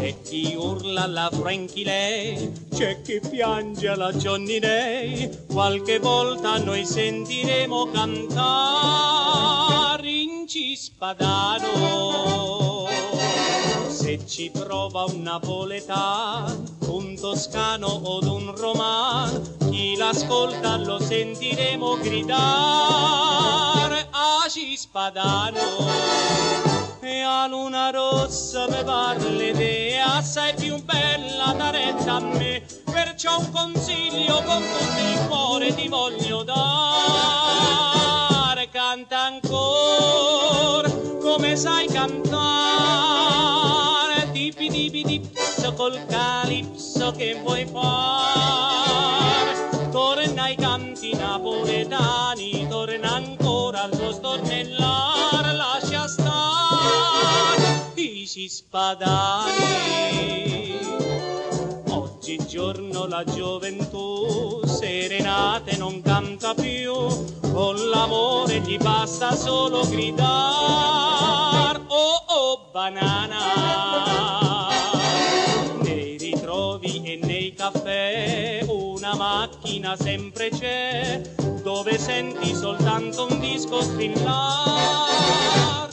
C'è chi urla alla Frankie Lay, c'è chi piange alla Johnny Day, qualche volta noi sentiremo cantare in Cispadano. Se ci prova un napoletano, un toscano o un romano, chi l'ascolta lo sentiremo gridare a Cispadano. E a luna rossa mi parli te, assai più bella d'aretta a me, perciò un consiglio con tutto il cuore ti voglio dare. Canta ancora come sai cantare, tipi tipi dipso col calipso che vuoi fare. Torna ai canti napoletani, torna ancora allo stornellare, lascia stare i cispadani. Oggigiorno la gioventù serenate non canta più, con l'amore gli basta solo gridar oh oh banana. Nei ritrovi e nei caffè una macchina sempre c'è, dove senti soltanto un disco strillare